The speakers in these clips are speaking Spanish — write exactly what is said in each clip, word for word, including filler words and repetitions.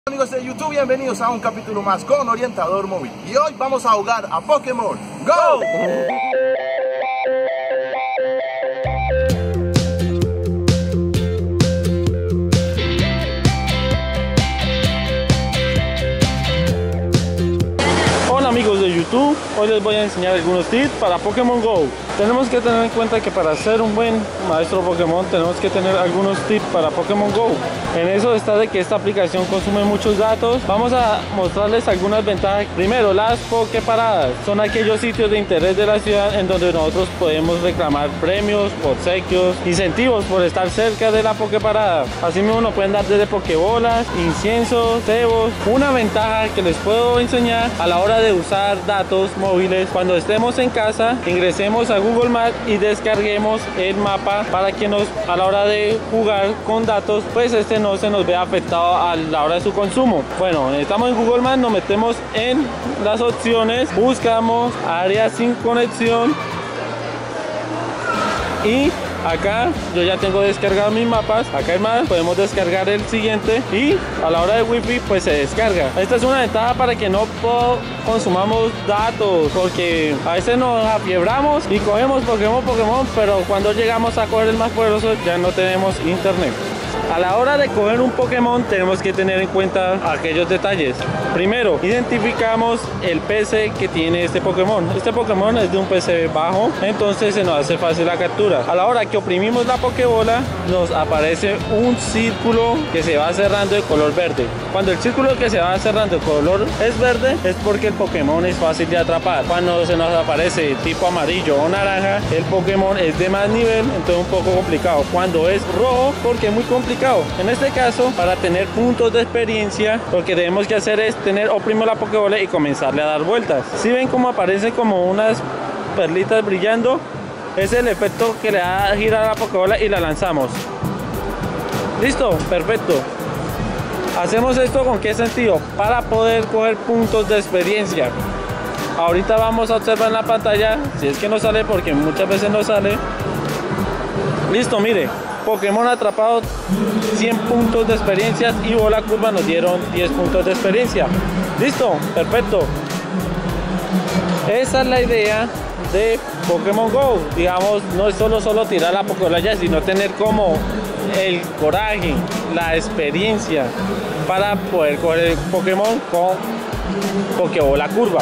Amigos de YouTube, bienvenidos a un capítulo más con Orientador Móvil. Y hoy vamos a jugar a Pokémon GO. Hola amigos de YouTube, hoy les voy a enseñar algunos tips para Pokémon GO. Tenemos que tener en cuenta que para ser un buen maestro Pokémon tenemos que tener algunos tips para Pokémon GO. En eso está de que esta aplicación consume muchos datos. Vamos a mostrarles algunas ventajas. Primero, las Poképaradas. Son aquellos sitios de interés de la ciudad en donde nosotros podemos reclamar premios, obsequios, incentivos por estar cerca de la Poképarada. Así mismo nos pueden dar desde Pokébolas, inciensos, cebos. Una ventaja que les puedo enseñar a la hora de usar datos móviles: cuando estemos en casa, ingresemos a Google Maps y descarguemos el mapa para que nos, a la hora de jugar con datos, pues este no se nos vea afectado a la hora de su consumo. Bueno, estamos en Google Maps, nos metemos en las opciones, buscamos área sin conexión y acá yo ya tengo descargado mis mapas. Acá hay más, podemos descargar el siguiente y a la hora de wifi pues se descarga. Esta es una ventaja para que no consumamos datos, porque a veces nos afiebramos y cogemos Pokémon, Pokémon, pero cuando llegamos a coger el más poderoso ya no tenemos internet. A la hora de coger un Pokémon tenemos que tener en cuenta aquellos detalles. Primero, identificamos el P C que tiene este Pokémon. Este Pokémon es de un P C bajo, entonces se nos hace fácil la captura. A la hora que oprimimos la Pokébola, nos aparece un círculo que se va cerrando de color verde. Cuando el círculo que se va cerrando de color es verde, es porque el Pokémon es fácil de atrapar. Cuando se nos aparece tipo amarillo o naranja, el Pokémon es de más nivel, entonces un poco complicado. Cuando es rojo, porque es muy complicado. En este caso, para tener puntos de experiencia, lo que tenemos que hacer es tener oprimir la Pokébola y comenzarle a dar vueltas. Si ven como aparecen como unas perlitas brillando, es el efecto que le da girar a la Pokébola y la lanzamos. Listo, perfecto. Hacemos esto con qué sentido: para poder coger puntos de experiencia. Ahorita vamos a observar en la pantalla, si es que no sale, porque muchas veces no sale. Listo, mire, Pokémon atrapado, cien puntos de experiencia, y bola curva nos dieron diez puntos de experiencia. Listo, perfecto. Esa es la idea de Pokémon GO. Digamos, no es solo solo tirar la Pokébola ya, sino tener como el coraje, la experiencia para poder coger el Pokémon con Pokébola curva.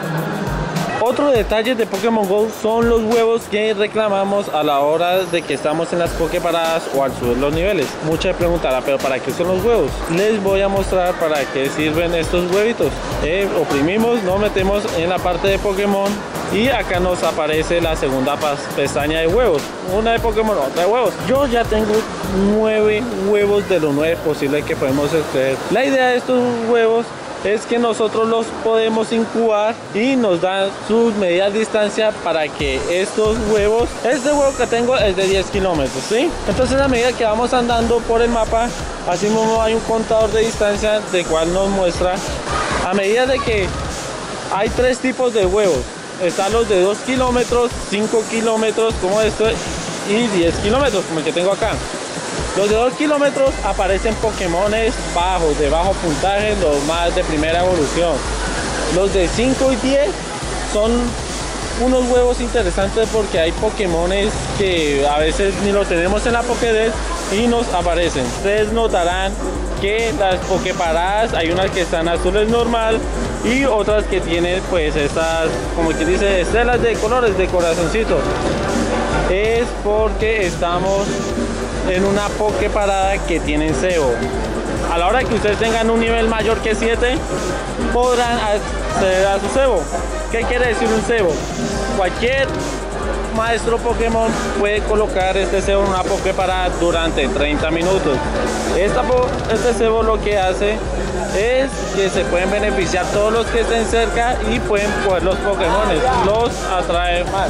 Otro detalle de Pokémon GO son los huevos que reclamamos a la hora de que estamos en las Poképaradas o al subir los niveles. Muchas preguntarán, ¿pero para qué son los huevos? Les voy a mostrar para qué sirven estos huevitos. Eh, oprimimos, nos metemos en la parte de Pokémon y acá nos aparece la segunda pestaña de huevos. Una de Pokémon, otra de huevos. Yo ya tengo nueve huevos de los nueve posibles que podemos extraer. La idea de estos huevos es que nosotros los podemos incubar y nos dan sus medidas de distancia para que estos huevos, este huevo que tengo es de diez kilómetros, ¿sí? Entonces a medida que vamos andando por el mapa, así mismo hay un contador de distancia de cual nos muestra a medida de que hay tres tipos de huevos. Están los de dos kilómetros, cinco kilómetros como este y diez kilómetros como el que tengo acá. Los de dos kilómetros aparecen Pokémones bajos, de bajo puntaje, los más de primera evolución. Los de cinco y diez son unos huevos interesantes porque hay Pokémones que a veces ni los tenemos en la Pokédex y nos aparecen. Ustedes notarán que las Poképaradas, hay unas que están azules normal y otras que tienen pues estas, como que dice, estelas de colores, de corazoncito. Es porque estamos en una Poképarada que tienen cebo. A la hora que ustedes tengan un nivel mayor que siete, podrán acceder a su cebo. ¿Qué quiere decir un cebo? Cualquier maestro Pokémon puede colocar este cebo en una Poképarada durante treinta minutos. Esta, este cebo lo que hace es que se pueden beneficiar todos los que estén cerca y pueden coger los Pokémones, los atrae más.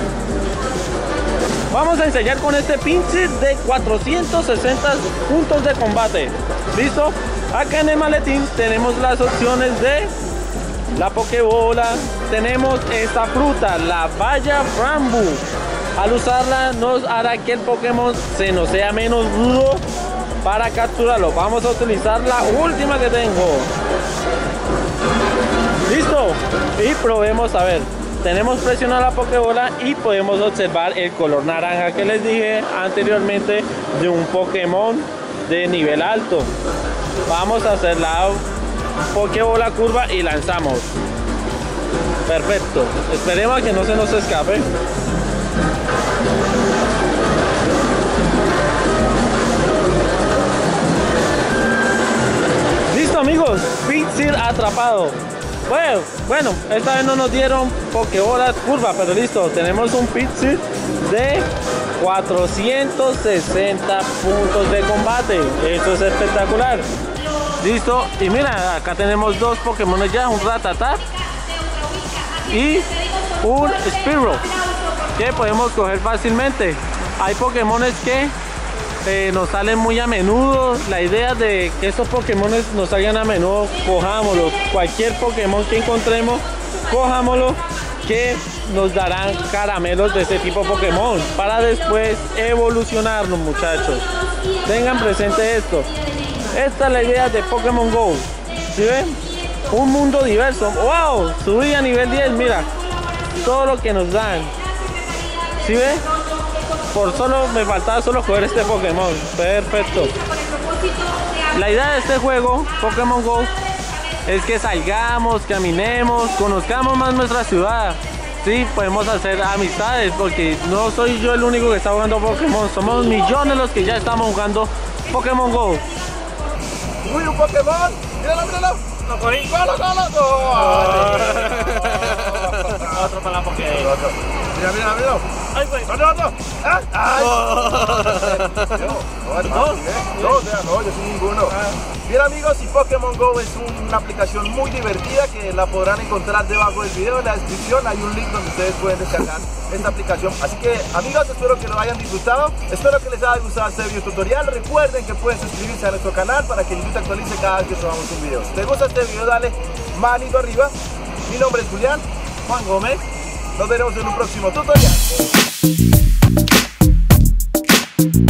Vamos a enseñar con este pinche de cuatrocientos sesenta puntos de combate. ¿Listo? Acá en el maletín tenemos las opciones de la Pokébola. Tenemos esta fruta, la Baya Frambu. Al usarla nos hará que el Pokémon se nos sea menos rudo para capturarlo. Vamos a utilizar la última que tengo. Listo, y probemos a ver. Tenemos presionada la Pokébola y podemos observar el color naranja que les dije anteriormente de un Pokémon de nivel alto. Vamos a hacer la Pokébola curva y lanzamos. Perfecto, esperemos que no se nos escape. Listo amigos, Pinsir atrapado. Bueno, bueno, esta vez no nos dieron Pokébola curva, pero listo, tenemos un Pinsir de cuatrocientos sesenta puntos de combate. Eso es espectacular. Listo, y mira, acá tenemos dos Pokémon ya, un Rattata y un Spearow, que podemos coger fácilmente. Hay Pokémones que eh, nos salen muy a menudo. La idea de que estos Pokémones nos salgan a menudo, cojámoslo. Cualquier Pokémon que encontremos, cojámoslo, que nos darán caramelos de este tipo de Pokémon para después evolucionarnos, muchachos. Tengan presente esto. Esta es la idea de Pokémon Go. ¿Sí ven? Un mundo diverso. ¡Wow! Subí a nivel diez, mira. Todo lo que nos dan. ¿Sí ven? Por solo, me faltaba solo coger este Pokémon. Perfecto. La idea de este juego, Pokémon Go, es que salgamos, caminemos, conozcamos más nuestra ciudad. Sí, podemos hacer amistades, porque no soy yo el único que está jugando Pokémon. Somos millones los que ya estamos jugando Pokémon Go. ¡Uy, un Pokémon! ¡Míralo, míralo! ¡Lo cogí! ¡Golo, golo! Otro para la Pokébola. Mira, mira, mira. ¡Ay, güey! ¡Otro, otro! ¡Ah! ¡Ay! No, no, no, yo soy ninguno. Bien amigos, y Pokémon Go es una aplicación muy divertida que la podrán encontrar debajo del video. En la descripción hay un link donde ustedes pueden descargar esta aplicación. Así que amigos, espero que lo hayan disfrutado. Espero que les haya gustado este video tutorial. Recuerden que pueden suscribirse a nuestro canal para que el YouTube actualice cada vez que subamos un video. Si te gusta este video, dale manito arriba. Mi nombre es Julián Juan Gómez. Nos veremos en un próximo tutorial.